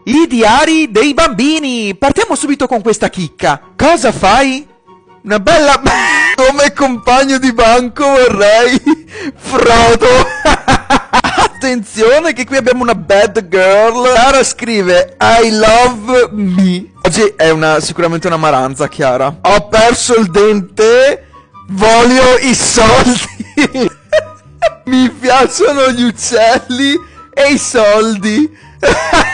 I diari dei bambini. Partiamo subito con questa chicca. Cosa fai? Una bella... Come compagno di banco vorrei Frodo. Attenzione che qui abbiamo una bad girl. Chiara scrive I love me. Oggi è sicuramente una maranza, Chiara. Ho perso il dente. Voglio i soldi. Mi piacciono gli uccelli e i soldi.